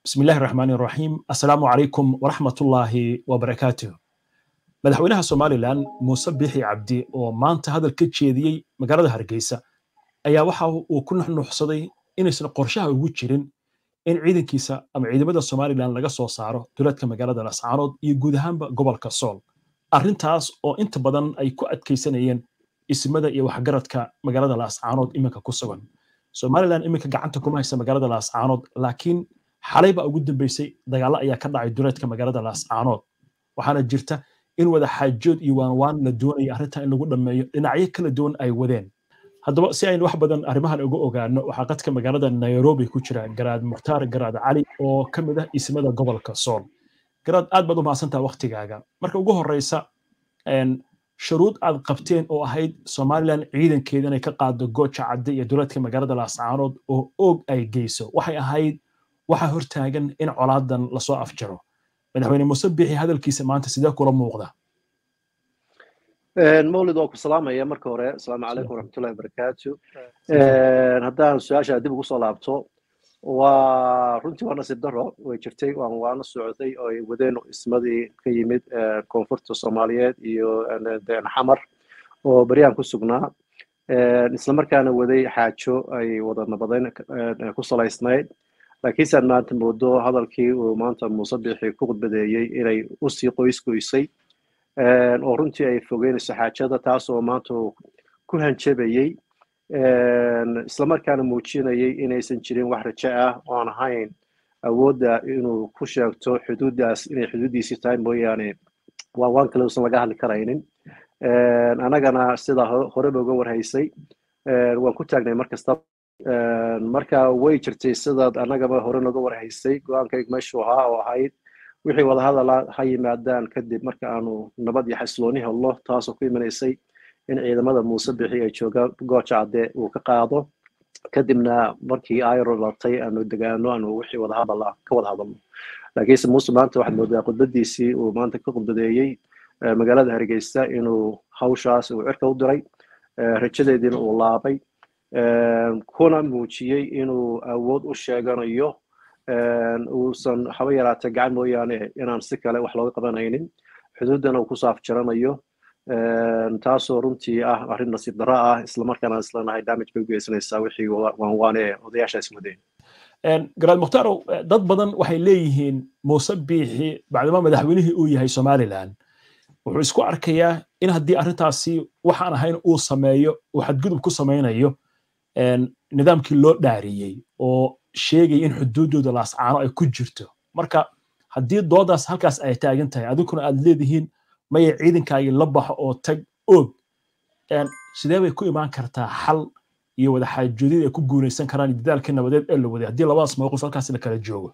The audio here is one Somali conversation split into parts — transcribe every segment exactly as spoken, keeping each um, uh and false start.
بسم الله الرحمن الرحيم السلام عليكم ورحمة الله وبركاته مدحوينها سوماليلاند موسى بيحي عبدي oo maanta hadal ka jeediyay magaalada Hargeysa ayaa waxa uu ku nuxnuxsaday inaysan qorshaha ugu jirin in ciidankiisa ama ciidamada Soomaaliland laga soo saaro duleedka magaalada Lascaanood iyo guud ahaanba gobolka Sool arrintaas oo inta badan ay ku adkeysanayeen ismada iyo waxgaradka magaalada Lascaanood iminka ku sugan Soomaaliland iminka gacanta kuma haysa magaalada Lascaanood laakiin xalayba ugu dambeysay dagaalo ayaa ka dhacay duleedka magaalada Lascaanood waxaana jirta in wada xaajood iyo waan waan la doonayo arrinta in lagu dhameeyo dhinacyo kala duwan ay wadeen haddaba si aynu wax badan arrimahan uga ogaano waxaa qadka magaalada Nairobi ku jira Garaad Mukhtaar Garaad Cali oo ka mid ah ismada gobolka Sool Garaad aad baad u mahadsantahay waqtigaaga marka ugu horeysa een shuruud aad qabteen oo ahayd Soomaaliland ciidankeeda inay ka qaado gooja cadde iyo duleedka magaalada Lascaanood oo og ay geyso waxay ahayd waxa hortaagan in colaadan la soo afjaro madaxweyne Muuse Biixi hadalkiisa maanta sidee kula muuqda een mawlid oo ku salaamaya marka hore assalaamu calaykum waraxmatullaahi wabarakaatu een haddaan su'aasha dib ugu soo laabto waa runtii waa nasiib darro way jirtay waan waana socday oo ay wadeen ismadii ka yimid koonfurta Soomaaliyeed iyo xamar oo bariyaan ku sugnaa een isla markaana waday xaajo ay wada nabadeen ku salaysnayd laakiin saan maanta moodo hadalkii uu maanta Muuse Biixi ku qudbadeeyay inay u sii qoys qoysay een oo runtii ay fogeynayso xaajada taas oo maanta ku hanjabayay een isla markaana muujinayay inaysan jirin wax rajo ah oo aan ahayn awoodda inuu ku sheegto xuduudaas inay xuduudiisi tahay mooyaane waa waan kale uusan laga hadli karaynin een anagana sida hore uga warhaysay een waan ku taagnay markasta marka way jirtay sidaad anagaba hore nooga warhaysay go'aankayga meeshu ahaa oo ahayd wixii wada hadal ha yimaadaan kadib marka aanu nabad iyo xasilooni helno taasoo ku imanaysay in ciidamada Muuse Biixi ay joogaan gooja cadde uu ka qaado kadibna markii ay rolatay aanu degaano aanu wixii wada hadal ka wada hadalno laakiin Muuse maanta waxaad moodaa qudbadiisii uu maanta ka qudbadeeyay magaalada Hargeysa inuu hawshaas uu cirka u diray rajadeedina uu laabay kuna muujiyay inuu awood u sheeganayo uusan haba yaraatay gacan mooyaane inaan si kale wax looga qabanaynin xuduudana uu ku saaf jaranayo taasoo runtii ah arrin nasiib darro ah isla markaana islanahay damage bay u geysanaysaa wixii waan waane odayaashaas wadeen Garaad Mukhtaar dad badan waxay leeyihiin Muuse Biixi bacdama madaxweynihii uu yahay Soomaaliland wuxuu isku arkayaa in haddii arrintaasi waxaan ahayn uu sameeyo uu xadgudub ku sameynayo nidaamkii loo dhaariyay oo sheegay in xuduudooda Lascaano ay ku jirto marka haddii doodaas halkaas ay taagan tahay adinkuna aad leedihiin maya ciidankaagi la baxo oo tag og een sidee bay ku imaan kartaa xal iyo wada xaajoodid ay ku guuleysan karaan dadaalka nabadeed ee la waday haddii labadaas mowqif halkaas la kala joogo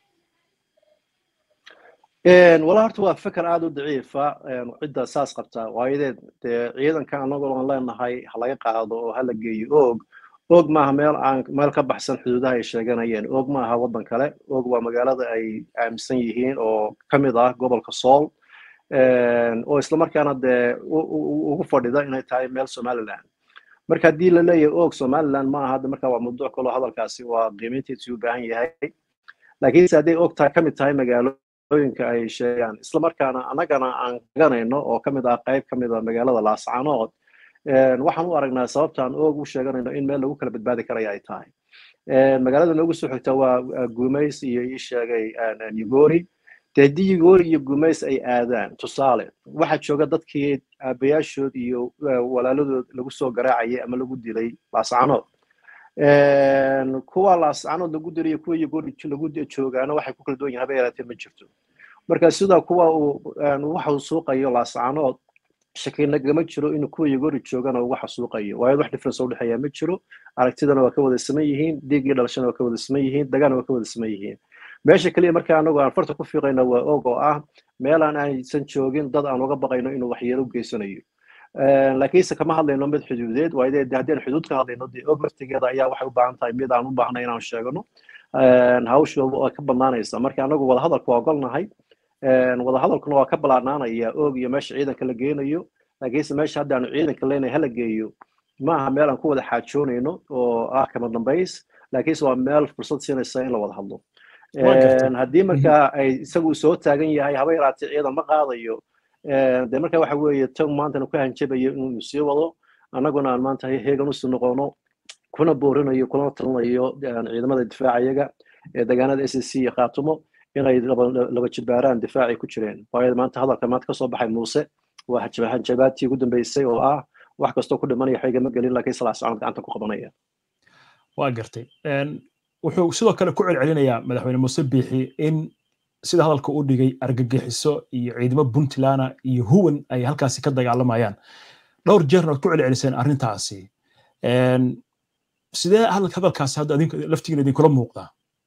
een wala horta waa fikir aad u daciifa een cidda saas qabta waayadeed ciidanka anagoo aan leenahay laga qaado oo hala geeyo og og maaha meel aan meel ka baxsan xuduudaha ay sheeganayeen og maaha wadan kale og waa magaalada ay aaminsan yihiin oo kamid ah gobolka Sool een oo isla markaana de ugu fadhida inay tahay meel Soomaaliland marka hadii la leeyahay og Soomaaliland ma aha marka waa mowduuc kale hadalkaasi waa qiimeyntiisu u baahan yahay laakiin saadii og tahay kamid tahay magaalooyinka ay sheegaan isla markaana anagana aan garanayno oo kamid ah qayb kamid ah magaalada Lascaanood een waxaan u aragnaa sababtaan og u sheeganayno in meel lagu kala badbaadi karayo ay tahay een magaalada noogu soo xigta waa Guumeys iyo ii sheegay Nigori teedii Nigori iyo Guumeys ay aadaan tusaale waxa jooga dadkii aabayaashood iyo walaaladood lagu soo garaacay ama lagu dilay Lascaanood een kuwa Lascaanood lagu dilay kuwa Nigori lagu joogaana waxay ku kala duwan yihiin habeeraatee ma jirto marka sida kuwa uu waxa uu suuqayo Lascaanood shakina gama jiro in kuwa Nigori joogana uu waxa suuqayo waayo wax difference u dhaxeeya ma jiro aragtidana waa ka wada sameeyeen yihiin diigii dhalashada waa ka wada sameeyeen yihiin dagaal waa ka wada sameeyeen yihiin meesha kaliya marka anagu aan farta ku fiiqayna waa og oo ah meel aan aysan joogin dad aan uga baqayno inuu waxyeelo u geysanayo een laakiin se kama hadlayno mid xuduudeed waayo haddii xuduud ka hadlayno de og martigeeda ayaa waxay u baahan tahay mid aan u baahnay inaan sheegano een hawshu oo ka banaanaysa marka anagu wada hadalku waa ogolnahay een wada hadalkuna waa ka balaanaanaya og iyo meesha ciidanka la geenayo laakiin meesha hadda aan ciidanka leenahay hala geeyo ma aha meel aan ku wada xaajoonayno oo ah kama dambays laakiin waa meel fursad siinaysa in la wada hadlo haddii markaa ay isagu soo taagan yahay haba yaraatee ciidan ma qaadayo dee marka waxa weeye tan maantana ku hanjabayo inuu sii wado annaguna aan maanta heegan usii noqono kuna boorinayo kuna talinayo ciidamada difaacayaga ee deegaanada s c iyo khaatumo inay laba jibaaraan difaacay ku jireen waayo maanta hadalka maanta kasoo baxay muuse waa hanjabaadtii ugu dambeysay oo ah wax kastoo ku dhimanaya xigama gelin laakiin salaas socod gacanta ku qabanaya waa gartay wuxuu sidoo kale ku celcelinayaa madaxweyne muuse biixi in sida hadalka u dhigay argagixiso iyo ciidamo puntland iyo huwan ay halkaasi ka dagaalamayaan dhowr jeerna waad ku celceliseen arrintaasi sidee hadalkaasi hadda laftigiina idinkula muuqdaa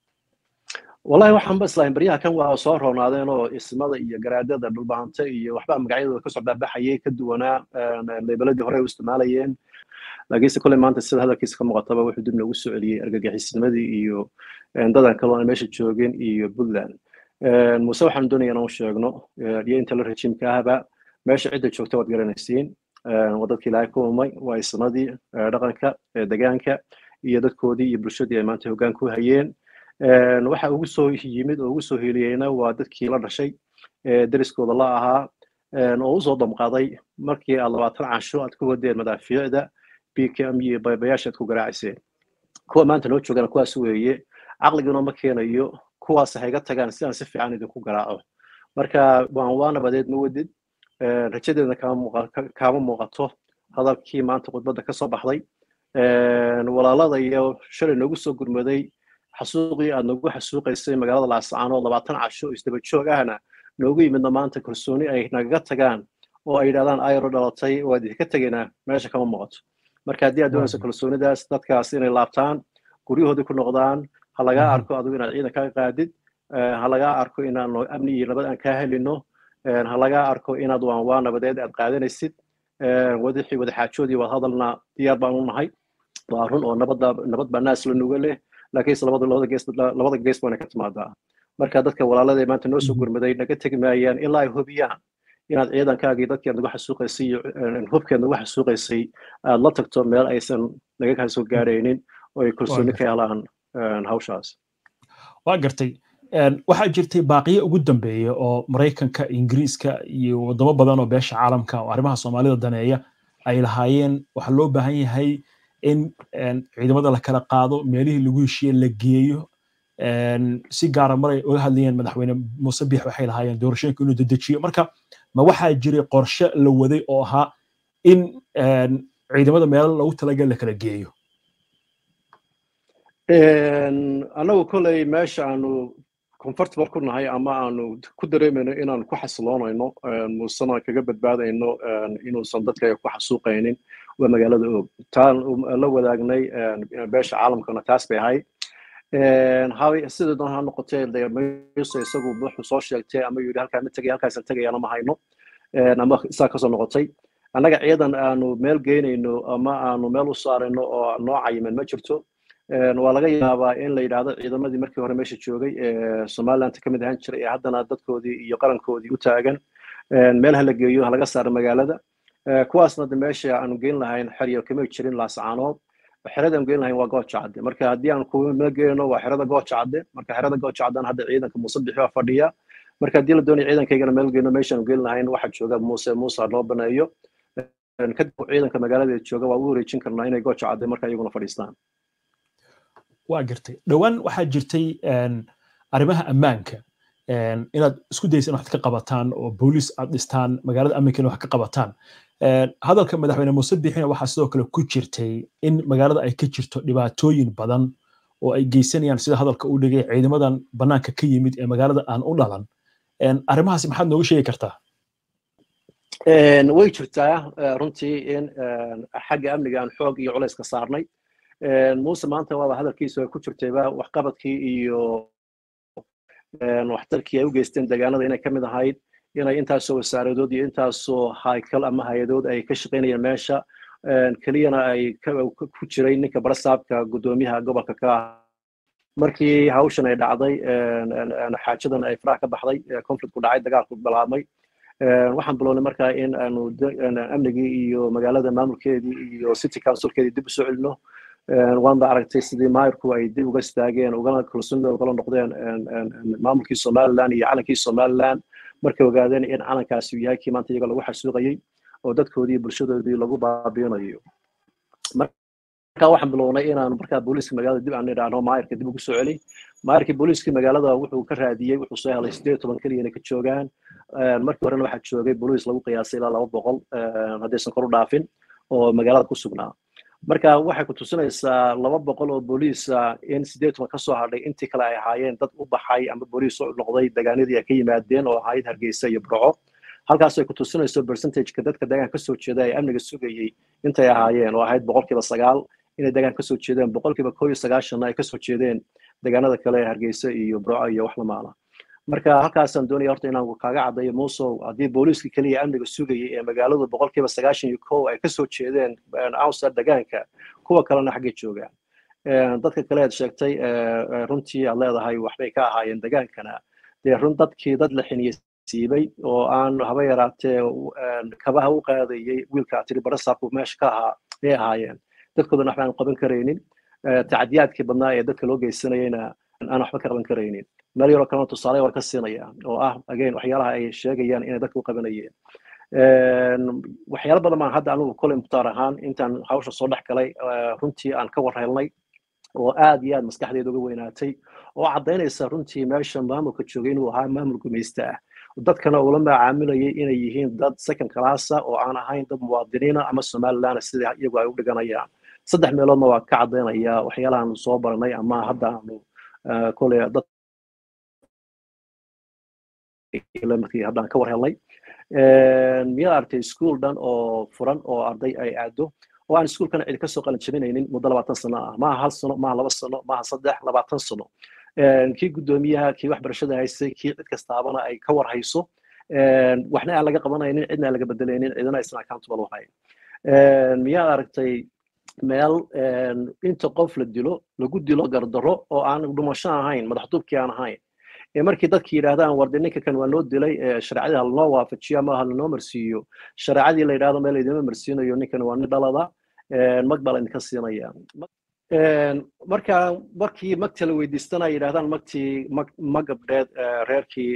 wallahi waxaan bas lahayn baryaha kan waa soo roonaadeen oo ismada iyo garaadada dhulbaanta iyo waxba magacyadooda kasoo baabaxayay ka duwanaa leebaladii hore u isticmaalayeen laakiinse kole maanta sida hadalkiisa ka muuqataba wuxuu dib noogu soo celiyey argagixisnimadii iyo dadan kaloo aan meesha joogin iyo puntland muuse waxaan doonaya inaan u sheegno iyo inta la rejiimka ahba meesha cidda joogta waad garanaysiin waa dadkii ilaahay ku umay waa ismadii dhaqanka deegaanka iyo dadkoodii iyo bulshadii ay maanta hoggaan ku hayeen waxa ugu soo yimid oo ugu soo heliyeyna waa dadkii la dhashay deriskooda la ahaa oo u soo damqaday markii aad labaatan cansho aad ku wadeen madaafiicda b k m iyo baybayaasha aad ku garaaciseen kuwa maanta noo joogana kuwaas weeye caqliguna ma keenayo kuwaas hayga tagaan si aan si fiican idinku garaaco marka waan waa nabadeed ma wadid rajadeedna kaama muuqato hadalkii maanta khudbadda ka soo baxday walaalada iyo shalay noogu soo gurmaday xasuuqii aad noogu xasuuqaysay magaalada laascaanood labaatan casho isdaba joog ahna noogu yimidna maanta kalsooni ay nagaga tagaan oo ay yidhahdaan ayro dhalatay waad idinka tegaynaa meesha kama muuqato marka haddii aad doonayso kalsoonidaas dadkaas inay laabtaan guryahoodii ku noqdaan ha lagaa arko adigu inaad ciidan kaga qaadid ha lagaa arko inaanu amni iyo nabad aan kaa helino ha lagaa arko inaad waan waa nabadeed aad qaadanaysid wadaxii wadaxaajoodii waad hadalna diyaar baan u nahay waa run oo nabadda nabad baa naas la nuga leh laakiinse labada labada gees labada gees baana ka timaadaa marka dadka walaalada ee maanta noo soo gurmaday naga tegi maayaan ilaa ay hubiyaan inaad ciidankaagii dadkii aad nagu xasuuqaysay iyo hubkeed nagu xasuuqaysay aad la tagto meel aysan naga kaa soo gaaraynin oo ay kalsooni ka helaan hawshaas waa gartay waxaa jirtay baaqiyo ugu dambeeya oo maraykanka ingiriiska iyo wadamo badan oo beesha caalamka oo arrimaha soomaalida daneeya ay lahaayeen waxaa loo baahan yahay in ciidamada la kala qaado meelihii lagu heshiiye la geeyo si gaara maray uga hadlayeen madaxweyne muuse biix waxay lahaayeen doorashooyinka inuu dedejiyo marka ma waxaa jiray qorshe la waday oo ahaa in ciidamada meelo lagu talagal la kala geeyo annagu koley meesha aanu comfortable ku nahay ama aanu ku dareemayno inaan ku xasiloonayno muusena kaga badbaadayno inuusan dadka ku xasuuqaynin waa magaalada og taan la wadaagnay beesha caalamkana taas bay ahayd habi sida doon ha noqotee mayuse isagu wuxuu soo sheegtay ama yidhi halkaa ma tegay halkaas tegayana ma hayno ama isaa kasoo noqotay annaga ciidan aanu meel geynayno ama aanu meel u saarayno oo noo cayiman ma jirto waa laga yaabaa in la yidhaahdo ciidamadii markii hore meesha joogay ee somaliland ka mid ahaan jiray ee haddana dadkoodii iyo qarankoodii u taagan meel ha la geeyo ha laga saaro magaalada kuwaasna de meesha aanu geyn lahayn xeryo kama jirin laascaanood xerada aan geyn lahayn waa gooja cadde marka haddii aan kuwa meel geyno waa xerada gooja cadde marka xerada gooja caddan hadda ciidanka muuse bixi waa fadhiya marka haddii la doonayo ciidankaygana meel geyno meesha aan geyn lahayn waxaa jooga muuse muuse loo baneeyo kadib ciidanka magaalada jooga waa u wareejin karnaa inay gooja cadde marka iyaguna fadhiistaan waa gartay dhowaan waxaa jirtay arrimaha ammaanka inaad isku daysa in wax ka qabataan oo booliis aad dhistaan magaalada amninkana wax ka qabataan hadalka madaxweyne muuse biixina waxaa sidoo kale ku jirtay in magaalada ay ka jirto dhibaatooyin badan oo ay geysanayaan sida hadalka u dhigay ciidamadan bannaanka ka yimid ee magaalada aan u dhalan arrimahaasi maxaad nooga sheegi kartaa way jirtaa runtii in xagga amniga aan xoog iyo culays ka saarnay muuse maanta waaba hadalkiisu ay ku jirtayba waxqabadkii iyo waxtarkii ay u geysteen deegaanada inay ka mid ahayd inay intaasoo wasaaradood iyo intaasoo haykal ama hay-adood ay ka shaqaynayeen meesha keliyana ay ku jiray ninka barasaabka guddoomiyaha gobolka ka ah markii hawshan ay dhacday xaajadan ay faraha ka baxday conflictku dhacay dagaalku bilaabmay waxaan bilownay markaa in aanu amnigii iyo magaalada maamulkeedii iyo city councilkeedii dib u soo celino waan ba aragtay sidii maayirku ay dib uga istaageen ugana kalsoonida ugala noqdeen maamulkii Somaliland iyo calankii Somaliland markay ogaadeen in calankaasi uu yahay kii maanta iyaga lagu xasuuqayay oo dadkoodii bulshadoodii lagu baabiinayo marka waxaan bilownay inaan markaa booliiska magaalada dib aan idhaahno maayirka dib ugu soo celi maayirkii booliiska magaalada wuxuu ka raadiyey wuxuu soo helay sideed iyo toban kaliya inay ka joogaan markii horena waxaa joogay booliis lagu qiyaasay ilaa laba boqol haddaysan kor u dhaafin oo magaalada ku sugnaa marka waxay ku tusinaysaa laba boqol oo booliis in sideed iyo toban ka soo hadhay intii kale ay ahaayeen dad u baxay ama booliis u noqday deegaanadii ay ka yimaadeen oo ahayd Hargeysa iyo Burco halkaas ay ku tusinayso percentage-ka dadka deegaanka ka soo jeeda ay amniga sugayay intay ahaayeen oo ahayd boqolkiiba sagaal inay deegaanka ka soo jeedeen boqolkiiba kow iyo sagaashan ay ka soo jeedeen deegaanada kale ee Hargeysa iyo Burco iyo wax la maala marka halkaasaan doonaya horta inaan kaaga caddeeyo Muusow haddii booliiska kaliya amniga sugayay ee magaalada boqolkiiba sagaashan iyo kow ay ka soo jeedeen outside deegaanka kuwa kalena xaggee joogaan dadka kale aad sheegtay runtii aad leedahay waxbay ka ahaayeen deegaankana dee run dadkii dad la xiniyey siibay oo aan haba yaraatee kabaha u qaadayay wiilka tiri barasaabku meesha ka ahaa ay ahaayeen dadkoodana waxbaan qaban karaynin tacdiyaadkii badnaa ee dadka loo geysanayayna aan waxba ka qaban karaynin meel yaroo kalena tusaale waa ka siinaya oo ah again waxyaalaha ay sheegayaan inay dadka u qabanayeen waxyaalo badan baan hadda anigu kolay mukhtaar ahaan intaan hawsha soo dhex galay runtii aan ka warhelnay oo aad iyo aad maskaxdeeda uga weynaatay oo caddaynaysa runtii meesha maamulka joogay inuu ahaa maamul gumaysta ah dadkana ula macaamilayay inay yihiin dad second class oo aan ahayn dad muwaadiniina ama Somaliland sida iyagu ay u dhiganayaan saddex meeloodna waa ka caddaynaya waxyaalahan soo baranay ama hadda aanu kolay dad markii haddaan ka warhelnay miyaa aragtay iskuul dhan oo furan oo arday ay aado oo aan iskuulkana cid ka soo qalin jabinaynin muddo labaatan sano ah maaha hal sano maaha laba sano maaha saddex labaatan sano kii guddoomiyaha kii waxbarashada haystay kii cid kastaabana ay ka war hayso waxna aan laga qabanaynin cidna aan laga bedelaynin cidna aysan accountable u hayn miyaa aragtay meel inta qof la dilo lagu dilo gardaro oo aan dhumasho ahayn madaxduubkii aan ahayn markii dadkii yiraahdaan wardi ninka kan waa loo dilay sharciyada loo waafajiyo ama hal noo marsiiyo sharciyadii la yiraahdo meel idin marsiinayo ninkan waa nin dhalada maqbal in ka siinaya marka markii magta la weydiistana yiraahdaan magtii magabdheed reerkii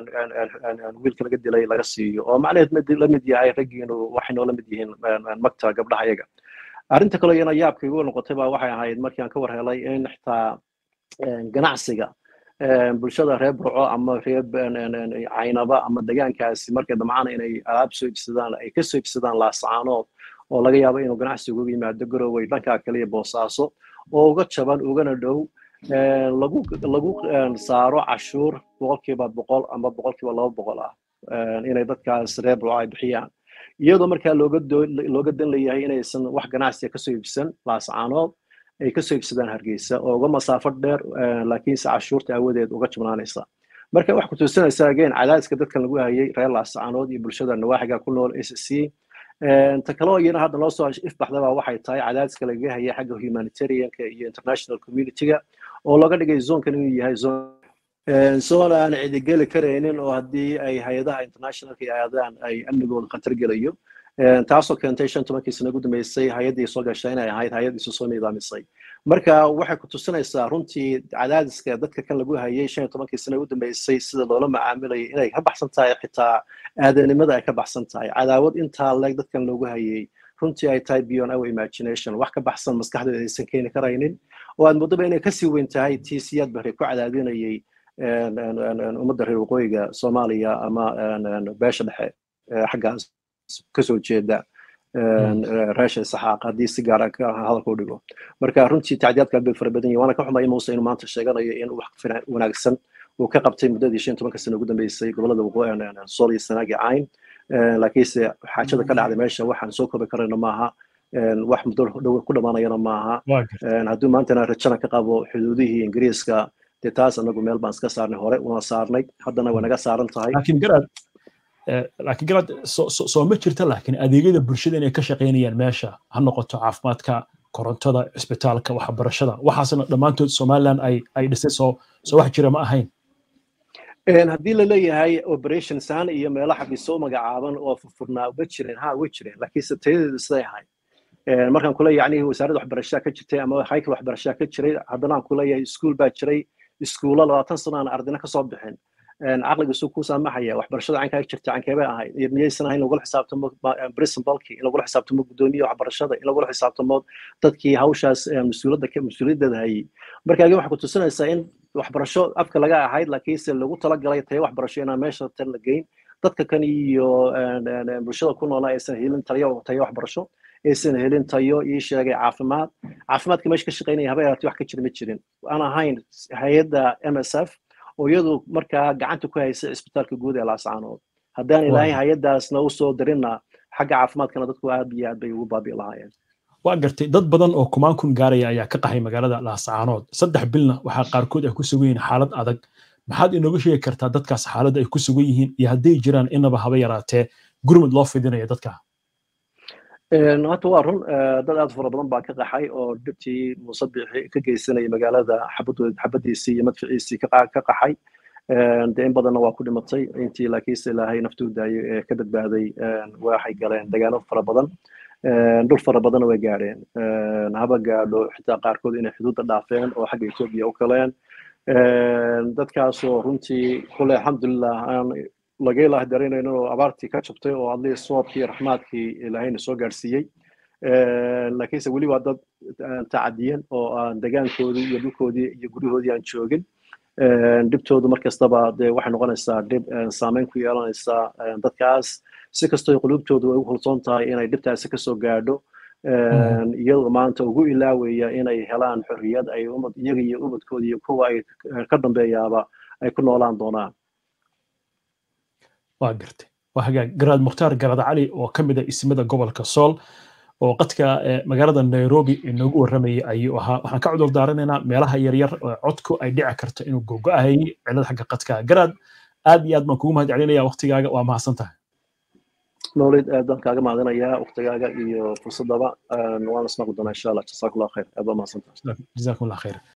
wiilka laga dilay laga siiyo oo macnaheedu la mid yahay ragiinu waxay noo la mid yihiin magta gabdhaha iyaga arrinta kale iyana yaabka igu noqotay baa waxay ahayd markii aan ka warhelay in xitaa ganacsiga bulshada reer Burco ama reer Caynaba ama deegaankaasi markay damcaan inay alaab soo iibsadaan ay ka soo iibsadaan Laascaanood oo laga yaabo inuu ganacsigu uga yimaado Garowe dhanka kale iyo Boosaaso oo uga jaban ugana dhow lagu lagu saaro cashuur boqolkiiba boqol ama boqolkiiba laba boqol ah inay dadkaas reer Burco ay bixiyaan iyadoo markaa looga looga dan leeyahay inaysan wax ganacsi ka soo iibsan Laascaanood ay ka soo iibsadaan Hargeysa oo uga masaafo dheer laakiin si cashuurta awadeed uga jabnaanaysa marka wax ku tusinaysa again cadaadiska dadkan lagu hayay reer Laascaanood iyo bulshada nawaaxiga ku nool S C ta kale oo iyana hadda loo soo ifbaxdaba waxay tahay cadaadiska laga hayay xagga humanitarianka iyo international community-ga oo laga dhigay zone-kan inuu yahay zone zone aan cid geli karaynin oo haddii ay hay'adaha internationalka ay aadaan ay amnigooda khatar gelayo taasoo keentay shan tobankii sano ugu dambeysay hay'adii soo gashay inay ahayd hay'ad isu soo nidaamisay marka waxay ku tusinaysaa runtii cadaadiska dadka kan lagu hayay shan tobankii sano ugu dambeysay sida loola macaamilayay inay ka baxsan tahay xitaa aadanimada ay ka baxsan tahay cadaawad intaa leeg dadkan loogu hayay runtii ay tahay beyond our imagination wax ka baxsan maskaxdooda aysan keeni karaynin oo aad moodaba inay kasii weyn tahay tii siyaad bari ku cadaadinayay ummadda reer waqooyiga Soomaaliya ama beesha dhexe xaggaas kasoo jeeda raasha saxaaq haddii si gaar ah hadalka u dhigo marka runtii tacdiyaadka bay fara badan yihiin waana ka xumahay Muuse inuu maanta sheeganayo in wax wanaagsan uu ka qabtay muddadii shan tobanka sano ugu dambeysay gobolada waqooyi Sool iyo Sanaag iyo Cayn laakiinse xaajada ka dhacday meesha waxaan soo koobi karayno maaha wax muddo dhow ku dhamaanayana maaha hadduu maantana rajana ka qabo xuduudihii Ingiriiska dee taas anagu meel baan iska saarnay hore una saarnay haddana way naga saaran tahay laakiin garaad laakiin garaad soo ma jirta laakiin adeegyada bulshada inay ka shaqeynayaan meesha ha noqoto caafimaadka korontada isbitaalka waxbarashada waxaasna dhammaantood Somaliland ay ay dhisay soo soo wax jira ma ahayn haddii la leeyahay operation san iyo meelaha xabiso magacaaban oo furfurnaa uga jireen ha uga jireen laakiin tayadeedu siday ahayd markaan kula yacni wasaaradda waxbarashada ka jirtay ama haykal waxbarashada ka jiray haddana aan kula yahay iskuul baa jiray iskuulo labaatan sano aan ardina ka soo bixin caqligiisu ku saamaxaya waxbarashada caynkaa jirta caynkeebay ahayd miyaysan ahayn lagula xisaabtamo principalkii in lagula xisaabtamo guddoomiyaha waxbarashada in lagula xisaabtamo dadkii hawshaas mas-uuliyadda mas-uuliyaddeeda hayay markaagi waxay ku tusinaysaa in waxbarasho afka laga ahayd laakiinse lagu talagalay tayo waxbarasho inaan meesha tan la geyn dadka kan iyo bulshada ku noolaa aysan helin tayo tayo waxbarasho aysan helin tayo ii sheegay caafimaad caafimaadka meesha ka shaqaynaya haba yaraatee wax ka jira ma jirin aan ahayn hay-adda M S F oo iyadu markaa gacanta ku haysa isbitaalka guud ee laascaanood haddaan ilaahay hay-addaasna u soo dirinna xagga caafimaadkana dadku aad iyo aad bay ugu baabi'i lahaayeen waa gartay dad badan oo kumaan kun gaaraya ayaa ka qaxay magaalada laascaanood saddex bilna waxaa qaarkood ay ku sugan yihiin xaalad adag maxaad inooga sheegi kartaa dadkaas xaaladda ay ku sugan yihiin iyo hadday jiraan inaba haba yaraatee gurmud loo fidinayo dadka hata waa run dad aad fara badan baa ka qaxay oo dhibtii muuse biixi ka geysanaya magaalada xabadiisii iyo madficiisii ka qaxay dee in badanna waa ku dhimatay intii laakiinse ilaahay naftuu daayay ee ka badbaaday waxay galeen degaano fara badan dhul fara badanna way gaadheen haba gaadho xitaa qaarkood inay xuduudda dhaafeen oo xagga etoobiya u galeen dadkaasoo runtii kule alxamdulilah aan laga ilaah dareynayno oo abaartii ka jabtay oo adlii soobkii raxmaadkii ilaahayna soo gaadhsiiyey laakiinse weli waa dad tacadiyan oo aan degaankoodii iyo dhulkoodii iyo guryahoodii aan joogin dhibtoodu mar kastaba dee waxay noqonaysaa dhib saameyn ku yeelanaysa dadkaas si kastoo qulubtoodu ay ugu hulsoon tahay inay dhibtaasi kasoo gaadho iyadoo maanta ugu ilaawaya inay helaan xorriyad ay umad iyaga iyo ubadkooda iyo kuwa ay ka dambeeyaaba ay ku noolaan doonaan waa gartay waa hagaag garaad mukhtaar garaad cali oo ka mid ah ismada gobolka sool oo qadka magaalada nairobi inoogu warramayay ayuu ahaa waxaan ka cudur daaranaynaa meelaha yaryar oo codku ay dhici karto inuu gogo'ahayay cilad xagga qadka garaad aad iyo aad baan kugu mahad celinaya waqtigaaga waa mahadsan tahay مولد أدم كاجا معنا يا أخت كاجا فرصة دابا وأنا اسمع قدنا إن شاء الله جزاك الله خير أبا ما صنت جزاكم الله خير